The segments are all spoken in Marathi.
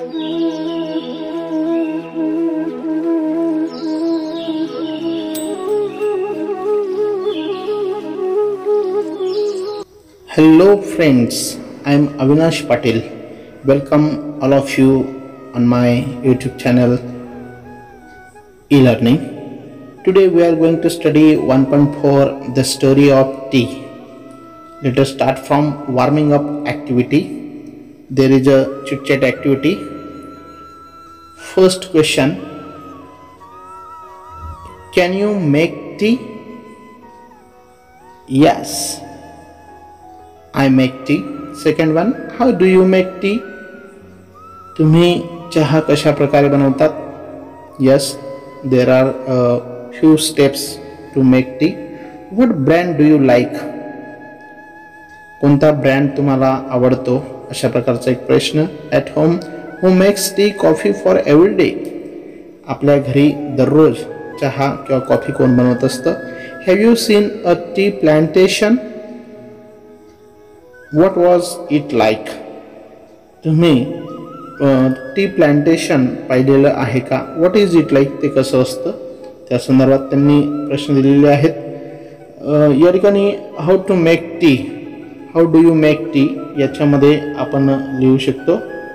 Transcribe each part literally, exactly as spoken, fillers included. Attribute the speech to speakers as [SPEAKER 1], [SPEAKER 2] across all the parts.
[SPEAKER 1] Hello friends, I am Avinash Patil. Welcome all of you on my YouTube channel e-learning. Today we are going to study one point four, the story of tea. Let us start from warming up activity. There is a chit chat activity. First question: can you make tea? Yes, I make tea. Second one: how do you make tea? तुम्ही चहा कशा प्रकारे बनवतात? Yes, there are a few steps to make tea. What brand do you like? कोणता ब्रँड तुम्हाला आवडतो? अशा प्रकारचा एक प्रश्न. At home, who makes tea, coffee for every day? आपल्या घरी दररोज चहा किंवा कॉफी कोण बनवत असतं? Have you seen a tea plantation? What was it like? तुम्ही टी प्लांटेशन पाहिलेलं आहे का? What is it like? ते कसं असतं त्या संदर्भात त्यांनी प्रश्न दिलेले आहेत. या ठिकाणी how to make tea, how do you make tea याच्यामध्ये आपण लिहू शकतो.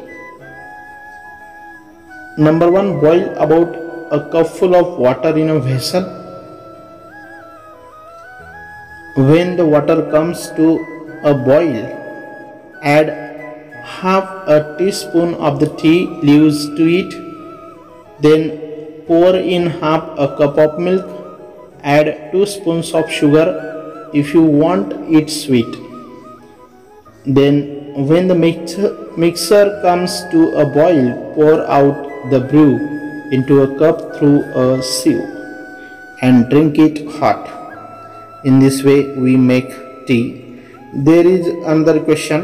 [SPEAKER 1] Number one, boil about a cup full of water in a vessel. When the water comes to a boil, add half a teaspoon of the tea leaves to it. Then pour in half a cup of milk. Add two spoons of sugar if you want it sweet. Then when the mixer, mixer comes to a boil, pour out the brew into a cup through a sieve and drink it hot. In this way we make tea. There is another question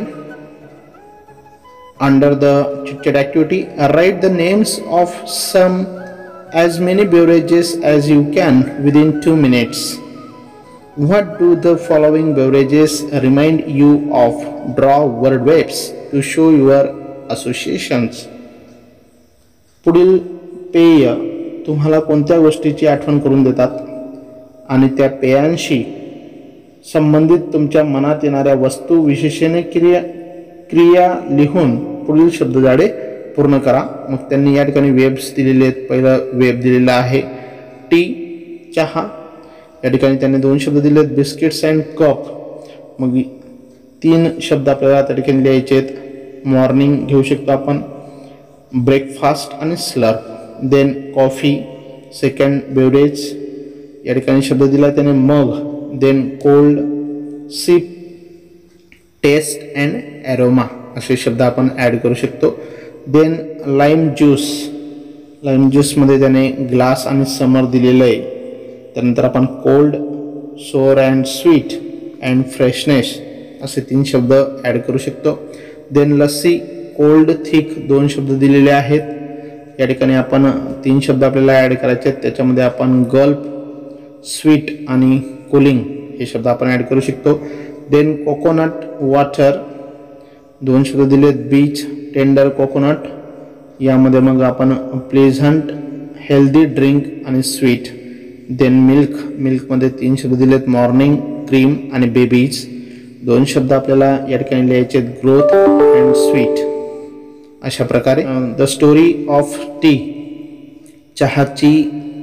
[SPEAKER 1] under the chit chat activity. Write the names of some as many beverages as you can within two minutes. What do the following beverages remind you of? Draw word waves to show your associations. पुढील पेय तुम्हाला कोणत्या गोष्टीची आठवण करून देतात आणि त्या पेयांशी संबंधित तुमच्या मनात येणाऱ्या वस्तू विशेषणे क्रिया क्रिया लिहून पुढील शब्दजाडे पूर्ण करा. मग त्यांनी या ठिकाणी वेब्स दिलेले आहेत. पहिला वेब दिलेला आहे टी, चहा. या ठिकाणी त्यांनी दोन शब्द दिले आहेत, बिस्किट्स अँड कप. मग तीन शब्द आपल्याला त्या ठिकाणी लिहायचे आहेत. मॉर्निंग घेऊ शकतो आपण, ब्रेकफास्ट आणि slurp. Then coffee, second beverage. या ठिकाणी शब्द दिला त्याने मग. Then cold, sip, taste and aroma असे शब्द आपण ॲड करू शकतो. देन लाईम ज्यूस, लाईम ज्यूसमध्ये त्याने ग्लास आणि समर दिलेलं आहे. त्यानंतर आपण cold, sour and sweet and freshness असे तीन शब्द ॲड करू शकतो. देन लस्सी, कोल्ड, थिक दोन शब्द दिलेले आहेत. या ठिकाणी आपण तीन शब्द आपल्याला ॲड करायचे आहेत. त्याच्यामध्ये आपण गल्प, स्वीट आणि कूलिंग हे शब्द आपण ॲड करू शकतो. देन कोकोनट वॉटर दोन शब्द दिलेत, बीच, टेंडर कोकोनट. यामध्ये मग आपण प्लेझंट, हेल्दी ड्रिंक आणि स्वीट. देन मिल्क, मिल्कमध्ये तीन शब्द दिलेत, मॉर्निंग, क्रीम आणि बेबीज. दोन शब्द आपल्याला या ठिकाणी लिहायचे आहेत, ग्रोथ अँड स्वीट. अशा प्रकारे द स्टोरी ऑफ टी, चहाची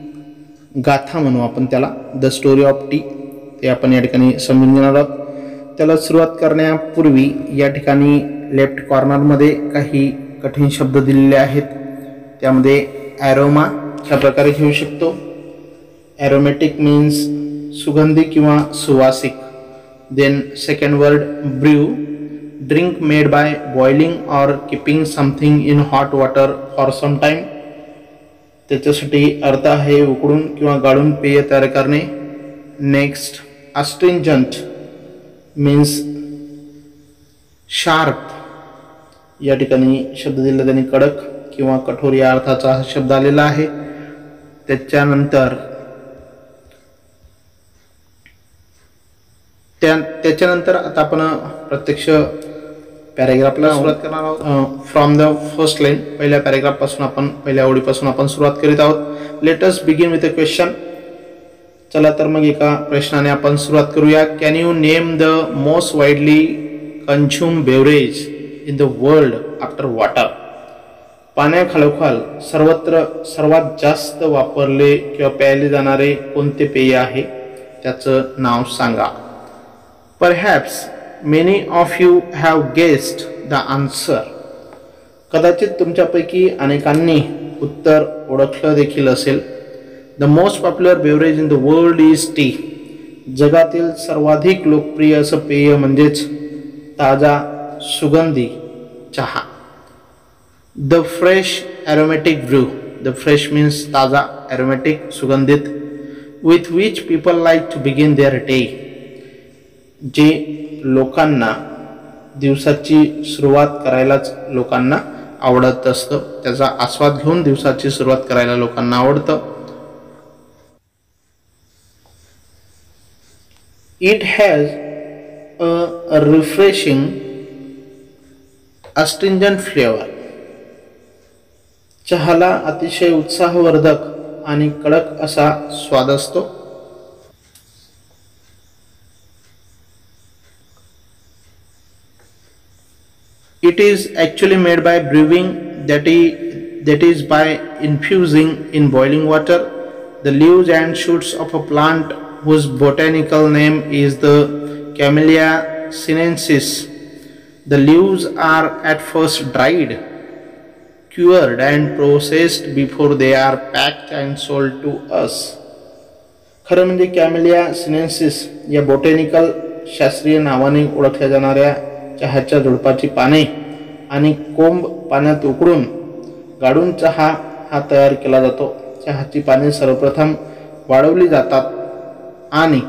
[SPEAKER 1] गाथा म्हणू आपण त्याला, द स्टोरी ऑफ टी, ते आपण या ठिकाणी समजून घेणार आहोत. त्याला सुरुवात करण्यापूर्वी या ठिकाणी लेफ्ट कॉर्नरमध्ये काही कठीण शब्द दिलेले आहेत. त्यामध्ये ॲरोमा अशा प्रकारे घेऊ शकतो. ॲरोमॅटिक मीन्स सुगंधी किंवा सुवासिक. Then second word brew, drink made by boiling or keeping something in hot water for some time. त्याच्यासाठी अर्थ आहे उकडून किंवा गाळून पेय तयार करणे. Next astringent means sharp. या ठिकाणी शब्द दिला त्यांनी कडक किंवा कठोर या अर्थाचा हा शब्द आलेला आहे. त्याच्यानंतर त्या त्याच्यानंतर आता आपण प्रत्यक्ष पॅरेग्राफला सुरुवात करणार आहोत. फ्रॉम द फर्स्ट लाईन, पहिल्या पॅरेग्राफपासून आपण पहिल्या ओळीपासून आपण सुरुवात करीत आहोत. Let us begin with a question. चला तर मग एका प्रश्नाने आपण सुरुवात करूया. Can you name the most widely consume beverage in the world after water? पाण्याखालोखाल सर्वत्र सर्वात जास्त वापरले किंवा प्यायले जाणारे कोणते पेय आहे त्याचं नाव सांगा. Perhaps many of you have guessed the answer. कदाचित तुमच्यापैकी अनेकांनी उत्तर ओळखलं देखील असेल. The most popular beverage in the world is tea. जगातील सर्वाधिक लोकप्रिय असं पेय म्हणजेच ताजा सुगंधी चहा. The fresh aromatic brew. The fresh means ताजा, ॲरोमॅटिक सुगंधित. With which people like to begin their day. जे लोकांना दिवसाची सुरुवात करायलाच लोकांना आवडत असतं, त्याचा आस्वाद घेऊन दिवसाची सुरुवात करायला लोकांना आवडतं. It has a refreshing astringent flavour. चहाला अतिशय उत्साहवर्धक आणि कडक असा स्वाद असतो. It is actually made by brewing, that is, that is by infusing in boiling water the leaves and shoots of a plant whose botanical name is the Camellia sinensis. The leaves are at first dried, cured and processed before they are packed and sold to us. खरं म्हणजे कॅमेलिया सिनेन्सिस या बॉटॅनिकल शास्त्रीय नावाने ओळखल्या जाणाऱ्या चहाच्या झुडपाची पाने आणि कोंब पाण्यात उकळून गाळून चहा हा तयार केला जातो. चहाची पाने सर्वप्रथम वाळवली जातात आणि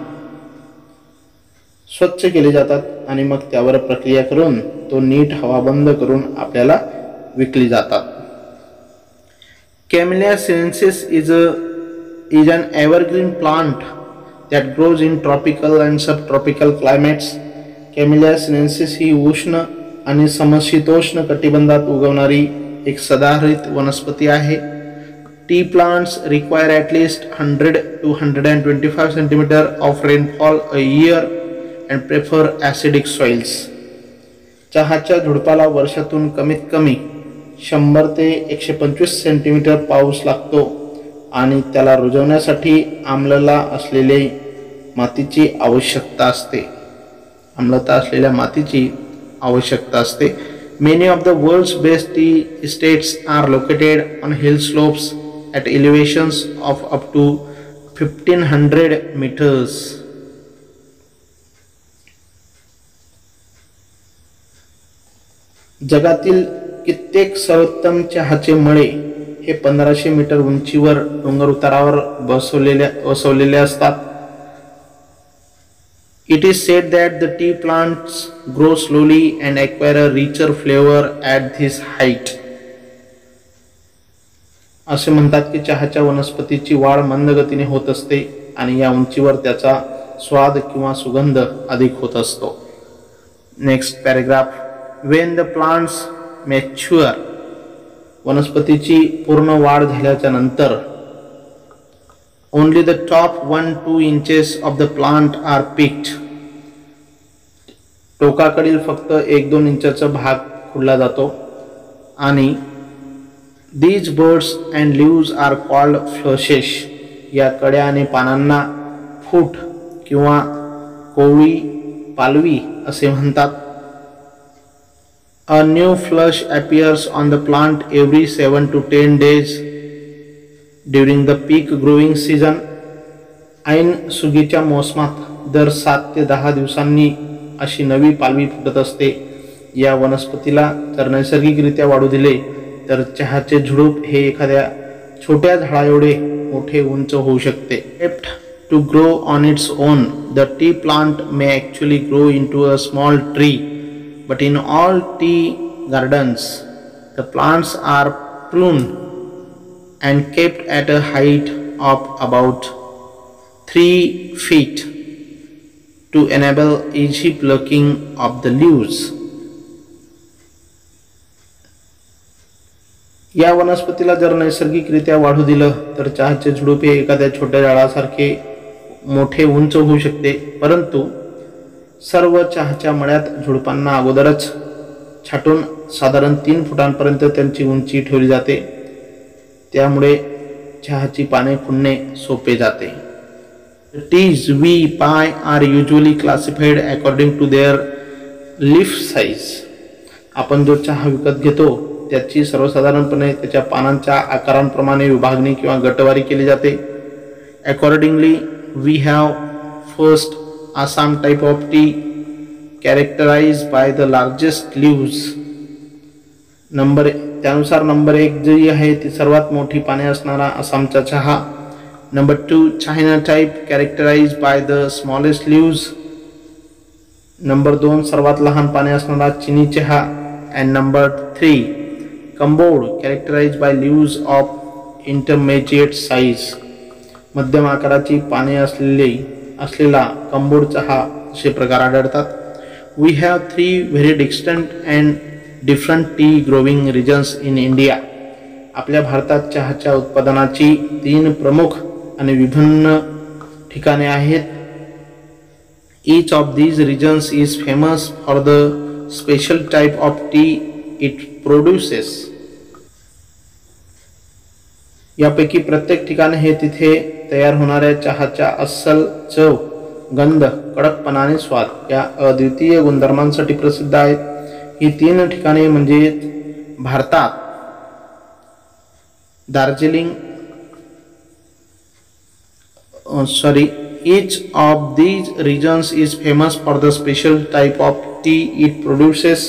[SPEAKER 1] स्वच्छ केली जातात आणि मग त्यावर प्रक्रिया करून तो नीट हवाबंद करून आपल्याला विकली जातात. Camellia sinensis is a is an evergreen plant that grows in tropical and subtropical climates. Camellia sinensis ही उष्ण आणि समशीतोष्ण कटिबंधात उगवणारी एक सदाहरित वनस्पती आहे. Tea plants require at least hundred to hundred and twenty five centimetre of rainfall a year and prefer acidic soils. चहाच्या झुडपाला वर्षातून कमीत कमी शंभर ते एकशे पंचवीस सेंटीमीटर पाऊस लागतो आणि त्याला रुजवण्यासाठी आम्लला असलेले मातीची आवश्यकता असते आम्लता असलेल्या मातीची आवश्यकता असते. Many of the world's best tea estates are located on hill slopes at elevations of up to fifteen hundred metres. जगातील कित्येक सर्वोत्तम चहाचे मळे हे पंधराशे मीटर उंचीवर डोंगर उतारावर बसवलेले बसवलेले असतात. It is said that the tea plants grow slowly and acquire a richer flavor at this height. असे म्हणतात की चहाच्या वनस्पतीची वाढ मंद गतीने होत असते आणि या उंचीवर त्याचा स्वाद किंवा सुगंध अधिक होत असतो. Next paragraph. When the plants mature, वनस्पतीची पूर्ण वाढ झाल्याच्या नंतर only the top one to two inches of the plant are picked. टोकाकडील फक्त एक दोन इंचाचा भाग खुडला जातो आणि these buds and leaves are called flushes. या कड्या आणि पानांना फूट किंवा कोवळी पालवी असे म्हणतात. A new flush appears on the plant every seven to ten days during the peak growing season. ऐन सुगीच्या मोसमात दर सात ते दहा दिवसांनी अशी नवी पालवी फुटत असते. या वनस्पतीला जर नैसर्गिकरित्या वाढू दिले तर चहाचे झुडूप हे एखाद्या छोट्या झाडा एवढे मोठे उंच होऊ शकते. Left to grow on its own, the tea plant may actually grow into a small tree, but in all tea gardens, the plants are pruned and kept at a height of about three feet to enable easy plucking of the leaves. या वनस्पतीला जर नैसर्गिकरित्या वाढू दिलं तर चहाचे झुडूप हे एखाद्या छोट्या झाडासारखे मोठे उंच होऊ शकते, परंतु सर्व चहाच्या मळ्यात झुडपांना अगोदरच छाटून साधारण तीन फुटांपर्यंत त्यांची उंची ठेवली जाते, त्यामुळे चहाची पाने खुडणे सोपे जाते. Teas we buy are usually classified according to their leaf size. आपण जो चहा विकत घेतो त्याची सर्वसाधारणपणे त्याच्या पानांच्या आकारांप्रमाणे विभागणी किंवा गटवारी केली जाते. Accordingly, we have first Assam type of tea characterized by the largest leaves. Number त्यानुसार नंबर एक जी आहे ती सर्वात मोठी पाने असणारा आसामचा चहा. Number two China type characterise by the smallest leaves. Number दोन सर्वात लहान पाने असणारा चिनी चहा. And number three Cambod characterise by leaves of intermediate size. मध्यम आकाराची पाने असलेली असलेला कंबोड चहा असे प्रकार आढळतात. We have three very distant and different tea growing regions in India. आपल्या भारतात चहाच्या उत्पादनाची तीन प्रमुख आणि विभिन्न ठिकाणे आहेत. Each of these regions is famous for the special type of tea it produces. यापैकी प्रत्येक ठिकाण हे तिथे तयार होणाऱ्या चहाच्या अस्सल चव, गंध, कडकपणा आणि स्वाद या अद्वितीय गुणधर्मांसाठी प्रसिद्ध आहेत. ही तीन ठिकाणे म्हणजे भारतात Darjeeling sorry each of these regions is famous for the special type of tea it produces.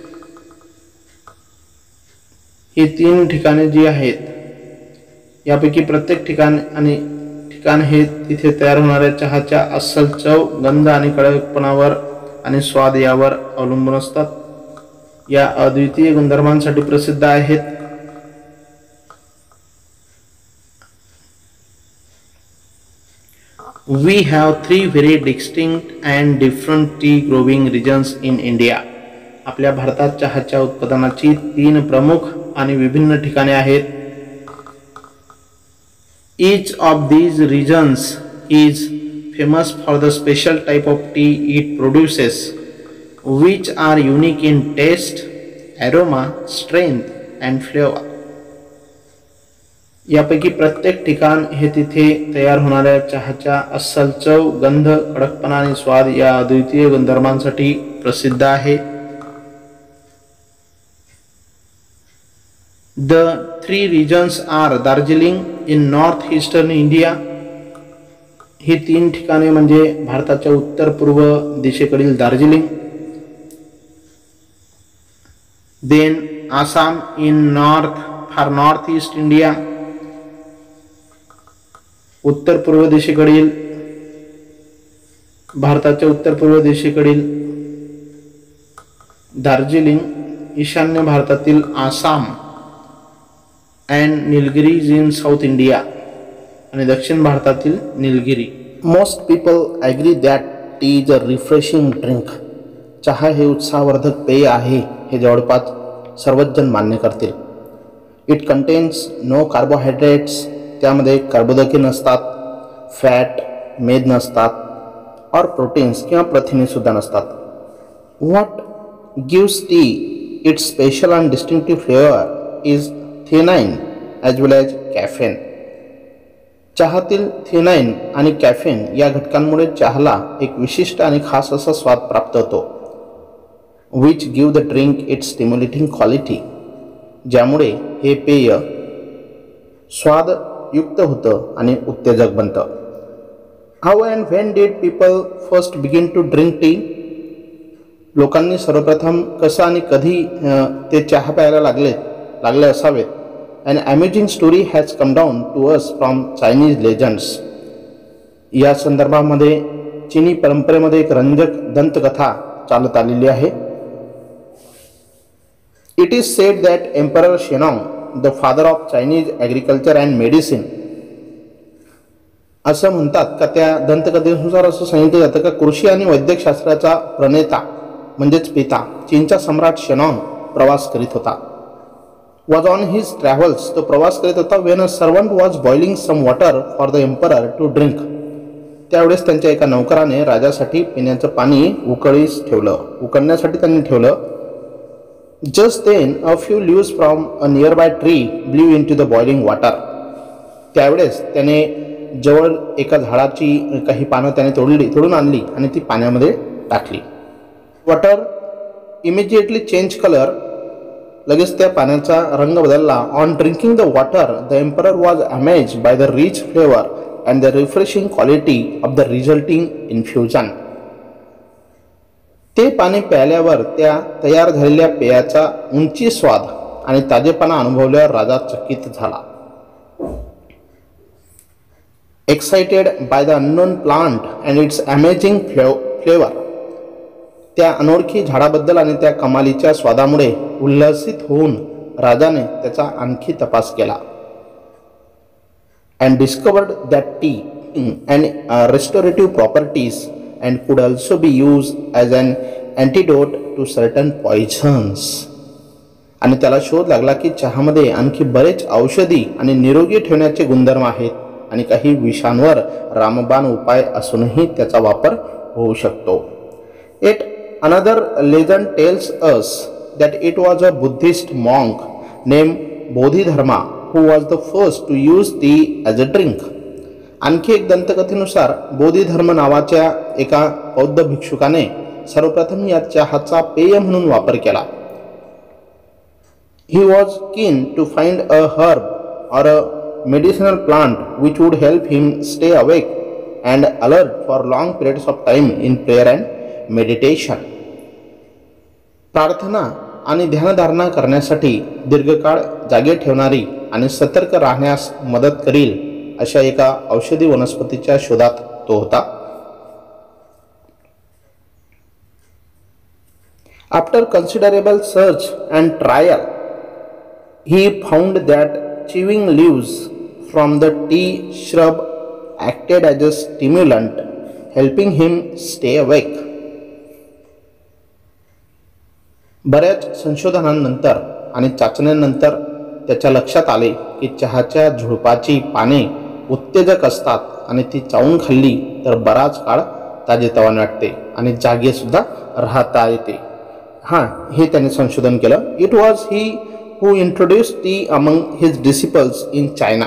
[SPEAKER 1] ही तीन ठिकाणे जी आहेत यापैकी प्रत्येक ठिकाण आणि ठिकाण हे तिथे तयार होणाऱ्या चहाच्या अस्सल चव, गंध आणि कडकपणावर आणि स्वाद यावर अवलंबून असतात. या अद्वितीय गुणधर्मांसाठी प्रसिद्ध आहेत. We have three very distinct and different tea growing regions in India. आपल्या भारतात चहाच्या उत्पादनाची तीन प्रमुख आणि विभिन्न ठिकाणे आहेत. Each of these regions is famous for the special type of tea it produces, which are unique in taste, aroma, strength and flavor. यापैकी प्रत्येक ठिकाण हे तिथे तयार होणाऱ्या चहाच्या अस्सल चव, गंध, कडकपणा आणि स्वाद या अद्वितीय गुणधर्मांसाठी प्रसिद्ध आहे. The three regions are Darjeeling in north eastern India. ही तीन ठिकाणे म्हणजे भारताच्या उत्तर पूर्व दिशेकडील Darjeeling. Then Assam in north far north east India. उत्तर पूर्व दिशेकडील भारताच्या उत्तर पूर्व दिशेकडील दार्जिलिंग. ईशान्य भारतातील Assam and Nilgiris in south India आणि दक्षिण भारतातील Nilgiri. Most people agree that tea is a refreshing drink. चहा हे उत्साहवर्धक पेय आहे हे जवळपास सर्वच जण मान्य करतील. It contains no carbohydrates. त्यामध्ये कार्बोदके नसतात, फॅट, मेद नसतात और प्रोटीन्स किंवा प्रथिने सुद्धा नसतात. What gives tea its special and distinctive flavour is theanine as well as caffeine. चहातील थेनाइन आणि कॅफेन या घटकांमुळे चहाला एक विशिष्ट आणि खास असा स्वाद प्राप्त होतो. Which give the drink its stimulating quality. ज्यामुळे हे पेय स्वाद युक्त होतं आणि उत्तेजक बनतं. How and when did people first begin to drink tea. लोकांनी सर्वप्रथम कसं आणि कधी ते चहा प्यायला लागले लागले असावेत. An amazing story has come down to us from Chinese legends. या संदर्भामध्ये चीनी परंपरेमध्ये एक रंजक दंतकथा चालत आलेली आहे. It is said that emperor Shennong, the father of Chinese agriculture and medicine. असं म्हणतात का त्या दंतकथेनुसार असं सांगितलं जातं का कृषी आणि वैद्यकशास्त्राचा प्रणेता म्हणजेच पिता चीनचा सम्राट शेनॉंग प्रवास करीत होता. was on his travels, तो प्रवास करीत होता, when a servant was boiling some water for the emperor to drink. त्यावेळेस त्यांच्या एका नौकराने राजासाठी पिण्याचं पाणी उकळीस ठेवलं, उकळण्यासाठी त्यांनी ठेवलं. Just then a few leaves from a nearby tree blew into the boiling water. त्यावेळेस त्याने जवळ एका झाडाची काही पानं त्याने तोडली तोडून आणली आणि ती पाण्यामध्ये टाकली. वॉटर इमिजिएटली चेंज कलर, लगेच त्या पाण्याचा रंग बदलला. On drinking the water the emperor was amazed by the rich flavour and the refreshing quality of the resulting infusion. ते पाणी प्यायल्यावर त्या तयार झालेल्या पेयाचा उंची स्वाद आणि ताजेपणा अनुभवल्यावर राजा चकित झाला. Excited by the unknown plant and its amazing flavour, त्या अनोळखी झाडाबद्दल आणि त्या कमालीच्या स्वादामुळे उल्हासित होऊन राजाने त्याचा आणखी तपास केला. And discovered that tea and restorative properties and could also be use as an antidote to certain poisons. आणि त्याला शोध लागला की चहामध्ये आणखी बरेच औषधी आणि निरोगी ठेवण्याचे गुणधर्म आहेत आणि काही विषांवर रामबाण उपाय असूनही त्याचा वापर होऊ शकतो. It Another legend tells us that it was a Buddhist monk named Bodhidharma who was the first to use tea as a drink. आणखी एक दंतकथेनुसार बोधिधर्म नावाच्या एका बौद्ध भिक्षुकाने सर्वप्रथम या चहाचा पेय म्हणून वापर केला. He was keen to find a herb or a medicinal plant which would help him stay awake and alert for long periods of time in prayer and meditation. प्रार्थना आणि ध्यानधारणा करण्यासाठी दीर्घकाळ जागे ठेवणारी आणि सतर्क राहण्यास मदत करील अशा एका औषधी वनस्पतीच्या शोधात तो होता. After considerable search and trial he found that chewing leaves from the tea shrub acted as a stimulant helping him stay awake. बऱ्याच संशोधनानंतर आणि चाचण्यांनंतर त्याच्या लक्षात आले की चहाच्या झुडपाची पाने उत्तेजक असतात आणि ती चावून खाल्ली तर बराच काळ ताजेतवाने वाटते आणि जागेसुद्धा राहता येते. हां, हे त्याने संशोधन केलं. It was he who introduced tea among his disciples in China.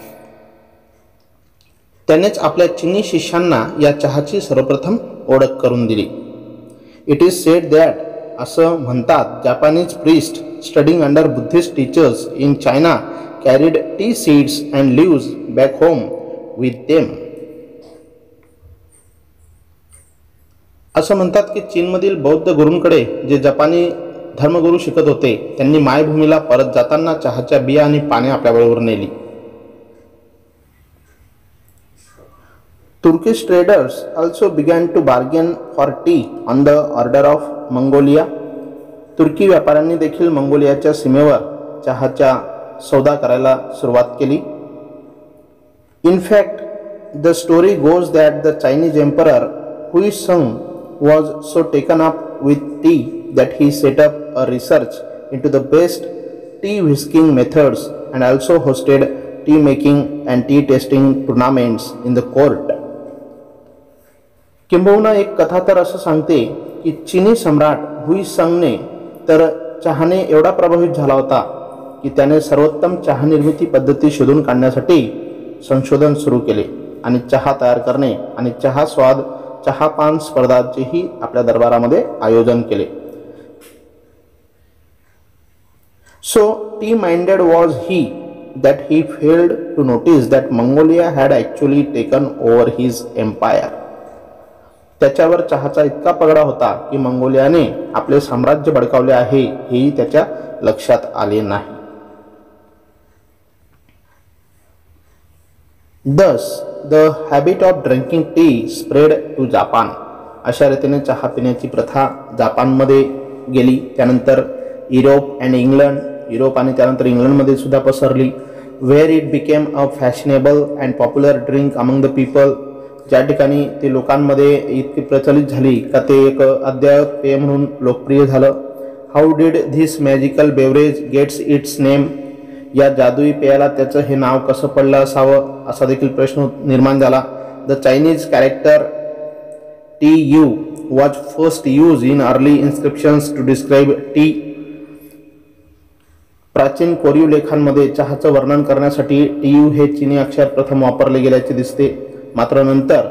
[SPEAKER 1] त्यानेच आपल्या चिनी शिष्यांना या चहाची सर्वप्रथम ओळख करून दिली. इट इज सेड दॅट, असं म्हणतात, Japanese priest studying under Buddhist teachers in China carried tea seeds and leaves back home with them. असं म्हणतात की चीनमधील बौद्ध गुरूंकडे जे जपानी धर्मगुरू शिकत होते त्यांनी मायभूमीला परत जाताना चहाच्या बिया आणि पाने आपल्याबरोबर नेली. Turkish traders also began to bargain for tea on the order of Mongolia. तुर्की व्यापाऱ्यांनी देखील मंगोलियाच्या सीमेवर चहाचा सौदा करायला सुरुवात केली. In fact, the story goes that the Chinese emperor Huizong was so taken up with tea that he set up a research into the best tea whisking methods and also hosted tea making and tea tasting tournaments in the court. किंबहुना एक कथा तर असं सांगते की चीनी सम्राट हुईसंगने तर चहाने एवढा प्रभावित झाला होता की त्याने सर्वोत्तम चहा निर्मिती पद्धती शोधून काढण्यासाठी संशोधन सुरू केले आणि चहा तयार करणे आणि चहा स्वाद चहापान स्पर्धांचेही आपल्या दरबारामध्ये आयोजन केले. So tea minded was he that he failed to notice that Mongolia had actually taken over his empire. त्याच्यावर चहाचा इतका पगडा होता की मंगोलियाने आपले साम्राज्य बळकावले आहे हेही त्याच्या लक्षात आले नाही. Thus, the habit of drinking tea spread to Japan. अशा रीतीने चहा पिण्याची प्रथा जापानमध्ये गेली, त्यानंतर युरोप अँड इंग्लंड युरोप आणि त्यानंतर इंग्लंडमध्ये सुद्धा पसरली. Where it became a fashionable and popular drink among the people. ज्या ठिकाणी ते लोकांमध्ये इतकी प्रचलित झाली का ते एक अद्ययावत पेय म्हणून लोकप्रिय झालं. How did this magical beverage gets its name? या जादुई पेयाला त्याचं हे नाव कसं पडलं असावं असा देखील प्रश्न निर्माण झाला. The Chinese character T U was first use in early inscriptions to describe tea. प्राचीन कोरीव लेखांमध्ये चहाचं वर्णन करण्यासाठी टी यू हे चीनी अक्षर प्रथम वापरले गेल्याचे दिसते. मात्र नंतर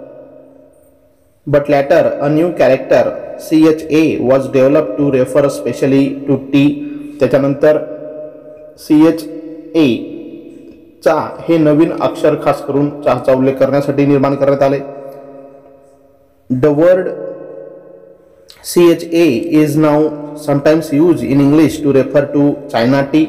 [SPEAKER 1] but later a new character C H A was develop to refer specially to tea. त्याच्यानंतर सी एच ए चा हे नवीन अक्षर खास करून चहाचा उल्लेख करण्यासाठी निर्माण करण्यात आले. The word C H A is now sometimes use in English to refer to China tea.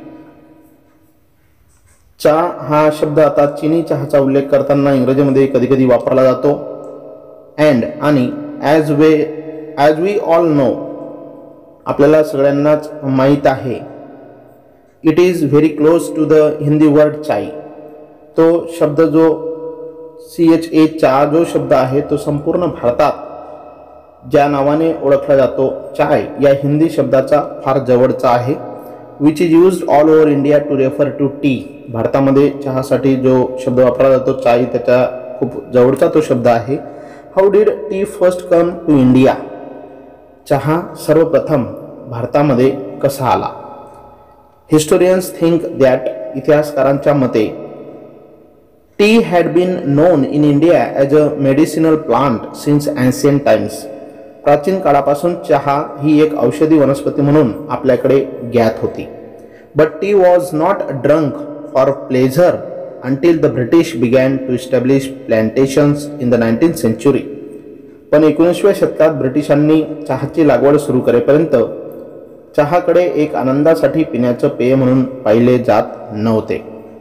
[SPEAKER 1] चहा हा शब्द आता चीनी चहाचा उल्लेख करताना इंग्रजीमध्ये कधी कधी वापरला जातो. अँड आणि as way as we all know आपल्याला सगळ्यांनाच माहीत आहे it is very close to the Hindi word chai. तो शब्द जो सी एच ए चा जो शब्द आहे तो संपूर्ण भारतात ज्या नावाने ओळखला जातो चाय या हिंदी शब्दाचा फार जवळचा आहे. Which is used all over India to refer to tea. भारतामध्ये चहासाठी जो शब्द वापरला जातो चाय त्याच्या खूप जवळचा तो शब्द आहे. How did tea first come to India? चहा सर्वप्रथम भारतामध्ये कसा आला? हिस्टोरियन्स थिंक दॅट इतिहासकारांच्या मते tea had been known in India as a medicinal plant since ancient times. प्राचीन काळापासून चहा ही एक औषधी वनस्पती म्हणून आपल्याकडे ज्ञात होती. But tea was not drunk for pleasure until the British began to establish plantations in the nineteenth century. पण एकोणीसव्या शतकात ब्रिटिशांनी चहाची लागवड सुरू करेपर्यंत चहाकडे एक आनंदासाठी पिण्याचं पेय म्हणून पाहिले जात नव्हते.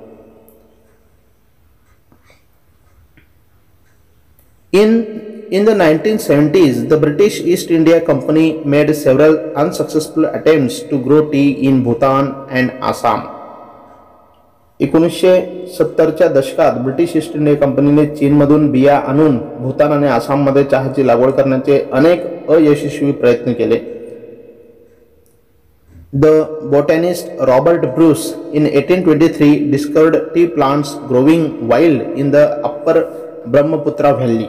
[SPEAKER 1] In in the nineteen seventies, the British East India Company made several unsuccessful attempts to grow tea in Bhutan and Assam. एकोणीसशे सत्तरच्या दशकात ब्रिटिश ईस्ट इंडिया कंपनीने चीनमधून बिया आणून भूतान आणि आसाममध्ये चहाची लागवड करण्याचे अनेक अयशस्वी प्रयत्न केले. The botanist Robert Bruce in eighteen twenty three discovered tea plants growing wild in the upper Brahmaputra valley.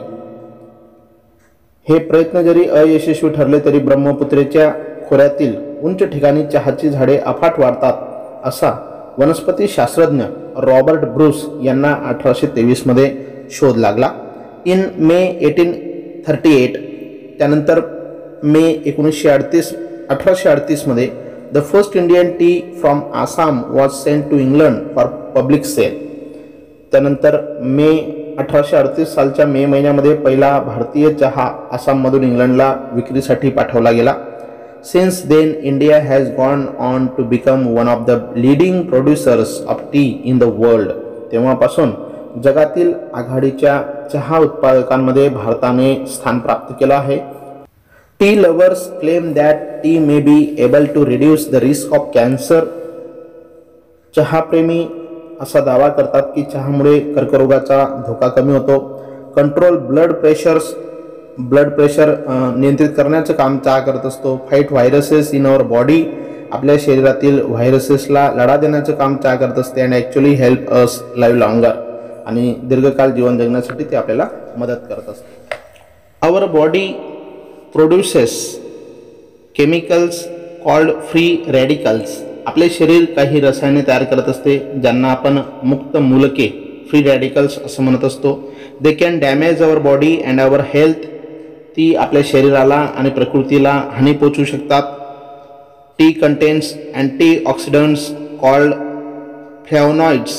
[SPEAKER 1] हे प्रयत्न जरी अयशस्वी ठरले तरी ब्रह्मपुत्रेच्या खोऱ्यातील उंच ठिकाणी चहाची झाडे अफाट वाढतात असा वनस्पती शास्त्रज्ञ रॉबर्ट ब्रूस यांना अठराशे तेवीस मध्ये शोध लागला. In May eighteen thirty eight त्यानंतर मे एकोणीसशे अडतीस अठराशे अडतीसमध्ये the first Indian tea from Assam was sent to England for public sale. त्यानंतर मे अठराशे अडतीस सालच्या मे महिन्यामध्ये पहिला भारतीय चहा आसाममधून इंग्लंडला विक्रीसाठी पाठवला गेला. Since then, India has gone on to become one of the leading producers of tea in the world. तेव्हापासून जगातील आघाडीच्या चहा उत्पादकांमध्ये भारताने स्थान प्राप्त केलं आहे. Tea lovers claim that tea may be able to reduce the risk of cancer. चहाप्रेमी असा दावा करतात की चहामुळे कर्करोगाचा धोका कमी होतो. Control blood pressures blood pressure नियंत्रित करण्याचं काम चहा करत असतो. Fight viruses in our body आपल्या शरीरातील व्हायरसेसला लढा देण्याचं काम चहा करत असते. And actually help us live longer आणि दीर्घकाळ जीवन जगण्यासाठी ते आपल्याला मदत करत असते. Our body produces chemicals called free radicals. आपले शरीर काही रसायने तयार करत असते ज्यांना आपण मुक्त मूलके फ्री रॅडिकल्स असं म्हणत असतो. They can damage our body and our health. ती आपल्या शरीराला आणि प्रकृतीला हानी पोचवू शकतात. Tea contains antioxidants called flavonoids.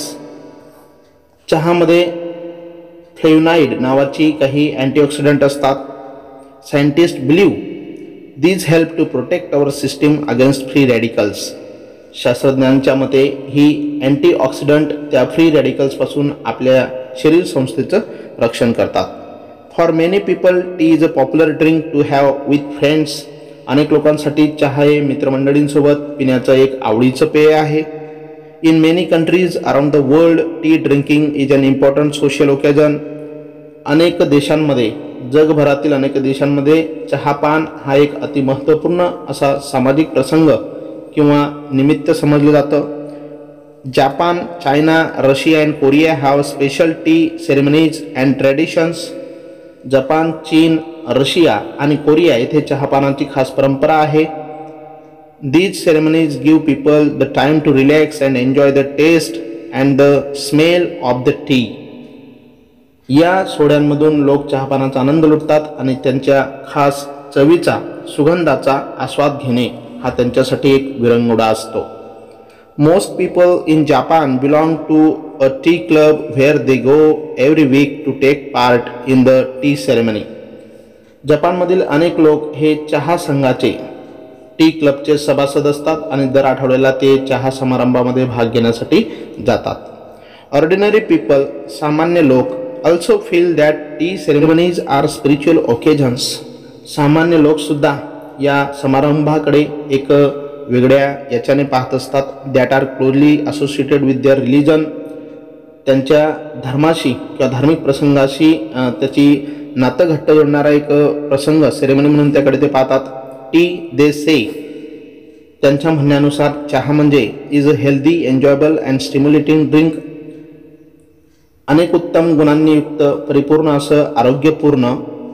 [SPEAKER 1] चहामध्ये फ्लेवनाइड नावाची काही अँटीऑक्सिडंट असतात. Scientist believe these help to protect our system against free radicals. शास्त्रज्ञांच्या मते ही अँटीऑक्सिडंट त्या फ्री रॅडिकल्सपासून आपल्या शरीर संस्थेचं रक्षण करतात. For many people tea is a popular drink to have with friends. अनेक लोकांसाठी चहा हे मित्रमंडळींसोबत पिण्याचं एक आवडीचं पेय आहे. In many countries around the world tea drinking is an important social occasion. अनेक देशांमध्ये जगभरातील अनेक देशांमध्ये चहापान हा एक अति महत्त्वपूर्ण असा सामाजिक प्रसंग किंवा निमित्त समजलं जातं. Japan, China, Russia and Korea have special tea ceremonies and traditions. जपान, चीन, रशिया आणि कोरिया येथे चहापानाची खास परंपरा आहे. These ceremonies give people the time to relax and enjoy the taste and the smell of the tea. या सोहळ्यांमधून लोक चहापानाचा आनंद लुटतात आणि त्यांच्या खास चवीचा, सुगंधाचा आस्वाद घेणे हा त्यांच्यासाठी एक विरंगुळा असतो. Most people in Japan belong to a tea club where they go every week to take part in the tea ceremony. जपानमधील अनेक लोक हे चहा संघाचे, टी क्लबचे सभासद असतात आणि दर आठवड्याला ते चहा समारंभामध्ये भाग घेण्यासाठी जातात. ऑर्डिनरी पीपल, सामान्य लोक, also feel that tea ceremonies are spiritual occasions. सामान्य लोक सुद्धा या समारंभाकडे एक वेगळ्या याच्याने पाहत असतात. That are closely associated with their religion. त्यांच्या धर्माशी किंवा धार्मिक प्रसंगाशी त्याची नातं घट्ट जोडणारा एक प्रसंग, सेरेमनी म्हणून त्याकडे ते पाहतात. टी दे से, त्यांच्या म्हणण्यानुसार चहा म्हणजे is a healthy, enjoyable and stimulating drink. अनेक उत्तम गुणांनी युक्त परिपूर्ण असं आरोग्यपूर्ण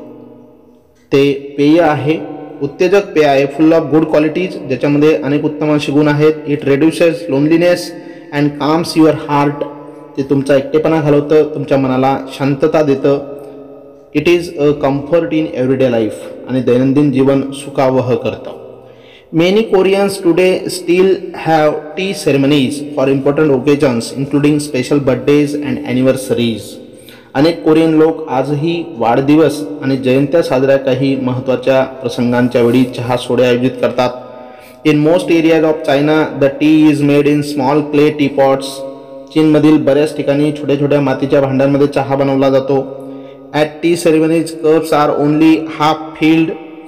[SPEAKER 1] ते पेय आहे, उत्तेजक पेय आहे. फुल ऑफ गुड क्वालिटीज, ज्याच्यामध्ये अनेक उत्तम असे गुण आहेत. It reduces loneliness and calms your heart. ते तुमचा एकटेपणा घालवतं, तुमच्या मनाला शांतता देतं. It is a comfort in everyday life, आणि दैनंदिन जीवन सुखावह करतं. Many Koreans today still have tea ceremonies for important occasions including special birthdays and anniversaries. अनेक कोरियन लोक आजही वाढदिवस आणि जयंत्या साजऱ्या काही महत्त्वाच्या प्रसंगांच्या वेळी चहा सोहळे आयोजित करतात. In most areas of China the tea is made in small clay tea pots. चीनमधील बऱ्याच ठिकाणी छोट्या छोट्या मातीच्या भांड्यांमध्ये चहा बनवला जातो. At tea ceremonies cups are only half filled.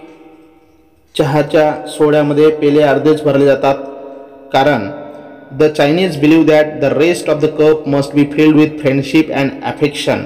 [SPEAKER 1] चहाच्या सोहळ्यामध्ये पेले अर्धेच भरले जातात, कारण the Chinese believe that the rest of the cup must be filled with friendship and affection.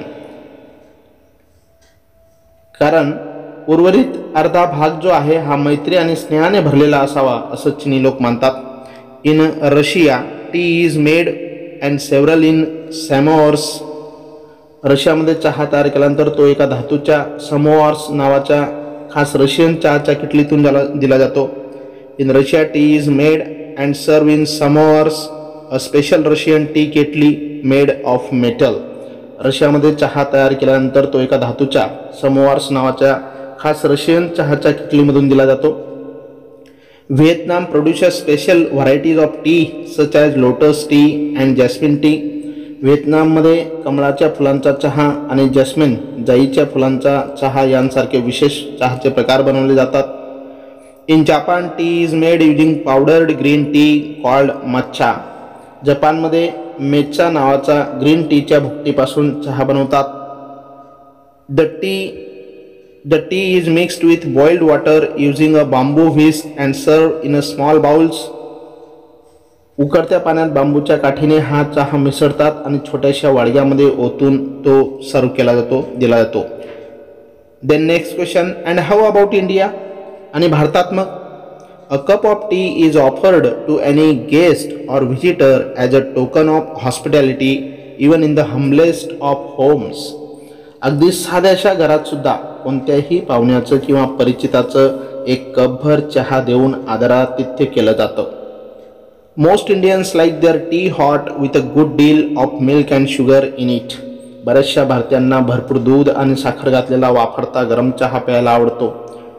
[SPEAKER 1] कारण उर्वरित अर्धा भाग जो आहे हा मैत्री आणि स्नेहाने भरलेला असावा असं चिनी लोक मानतात. In Russia tea is made and several in samovars. रशियामध्ये चहा तयार केल्यानंतर तो एका धातूच्या समोअर्स नावाच्या खास रशियन चहाच्या किटलीतून दिला जातो. In Russia tea is made and served in samovars, a special Russian tea kettle made of metal. रशियामध्ये चहा तयार केल्यानंतर तो एका धातूच्या समोअर्स नावाच्या खास रशियन चहाच्या किटलीमधून दिला जातो. Vietnam produces special varieties of tea such as lotus tea and jasmine tea. व्हिएतनाममध्ये कमळाच्या फुलांचा चहा आणि जॅस्मिन जाईच्या फुलांचा चहा यांसारखे विशेष चहाचे प्रकार बनवले जातात. In Japan tea is made using powdered green tea called matcha. जपानमध्ये मेच्चा नावाचा ग्रीन टीच्या भुकटीपासून चहा बनवतात. The tea the tea is mixed with boiled water using a bamboo whisk and served in a small bowls. उकळत्या पाण्यात बांबूच्या काठीने हा चहा मिसळतात आणि छोट्याशा वाडग्यामध्ये ओतून तो सर्व केला जातो, दिला जातो. Then next question, and how about India. आणि भारतात मग a cup of tea is offered to any guest or visitor as a token of hospitality even in the humblest of homes. अगदी साध्याशा घरात सुद्धा कोणत्याही पाहुण्याचं किंवा परिचिताचं एक कपभर चहा देऊन आदरातिथ्य केलं जातं. Most Indians like their tea hot with a good deal of milk and sugar in it. बऱ्याचशा भारतीयांना भरपूर दूध आणि साखर घातलेला वाफरता गरम चहा प्यायला आवडतो.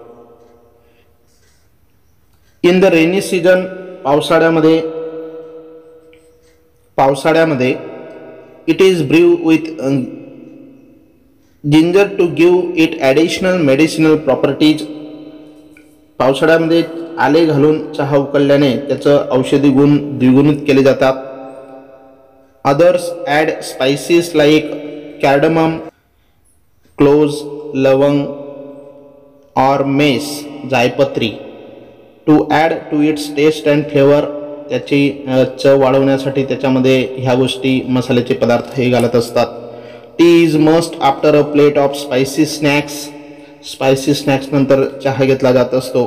[SPEAKER 1] इन द रेनी सीजन, पावसाळ्यामध्ये पावसाळ्यामध्ये it is brew with ginger to give it additional medicinal properties. पावसाळ्यामध्ये आले घालून चहा उकळल्याने त्याचं औषधी गुण द्विगुणित केले जातात. Others add spices like cardamom, cloves, लवंग ऑर मेस, जायपत्री, to add to its taste and flavour. त्याची चव वाढवण्यासाठी त्याच्यामध्ये ह्या गोष्टी, मसाल्याचे पदार्थ हे घालत असतात. Tea is must after a plate of spicy snacks. Spicy snacks नंतर चहा घेतला जात असतो.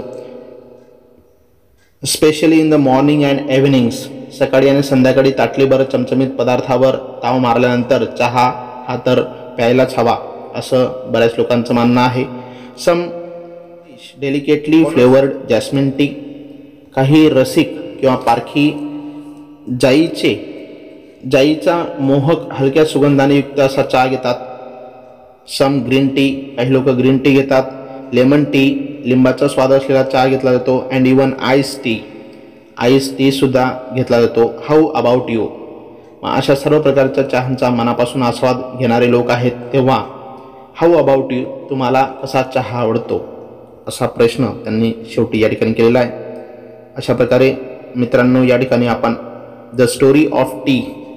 [SPEAKER 1] Specially in the morning and evenings, सकाळी आणि संध्याकाळी ताटलीभर चमचमीत पदार्थावर ताव मारल्यानंतर चहा हा तर प्यायलाच हवा असं बऱ्याच लोकांचं म्हणणं आहे. Some delicately flavoured jasmine tea, काही रसिक किंवा पारखी जाईचे जाईचा मोहक हलक्या सुगंधाने युक्त असा चहा घेतात. सम ग्रीन टी, काही लोक ग्रीन टी घेतात. लेमन टी, लिंबाचा स्वाद असलेला चहा घेतला जातो. And even ice tea, ice tea सुद्धा घेतला जातो. How about you? अशा सर्व प्रकारच्या चहांचा मनापासून आस्वाद घेणारे लोक आहेत. तेव्हा हाऊ अबाउट यू, तुम्हाला कसा चहा आवडतो असा प्रश्न त्यांनी शेवटी या ठिकाणी केलेला आहे. अशा प्रकारे मित्रांनो या ठिकाणी आपण the story of tea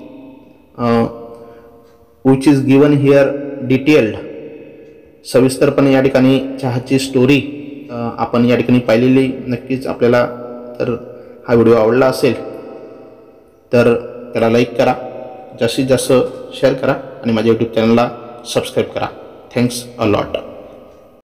[SPEAKER 1] which is given here detailed, सविस्तरपणे या ठिकाणी चहाची स्टोरी आपण या ठिकाणी पाहिलेली. नक्कीच आपल्याला तर हा व्हिडिओ आवडला असेल तर त्याला लाईक करा, जास्तीत जास्त शेअर करा आणि माझ्या यूट्यूब चॅनलला सबस्क्राईब करा. Thanks a lot.